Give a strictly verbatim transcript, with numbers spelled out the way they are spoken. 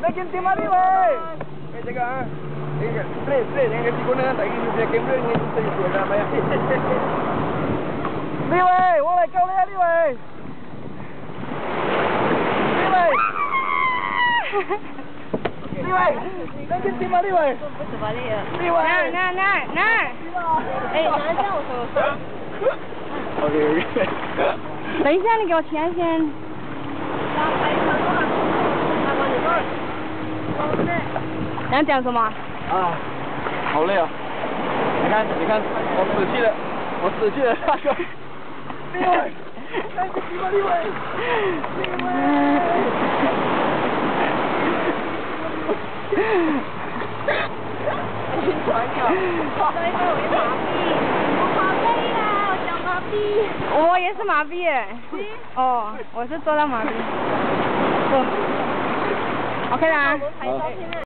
Thank you, Tim Ali, weh. Eh, jaga ah. Eh, straight, straight. Jangan kasi guna tak ingin punya kamera dengan kita itu dah bayar. Li Wei, 我来救你啊，Li Wei。Li Wei。Li Wei。Thank you, Tim Ali, weh. 不怎么累了。 Li Wei。 那那那那。哎，拿一下我手上。 OK OK。 等一下，你给我钱先。 想讲什么？ 啊，好累啊！你看，你看，我死去了，我死去了，大哥。Li Wei，那个什么Li Wei，Li Wei。晕船呀！因为我也麻痹，我好累啊，我脚麻痹。 我也是麻痹耶。哦，我是做到麻痹。哦。OK 啦。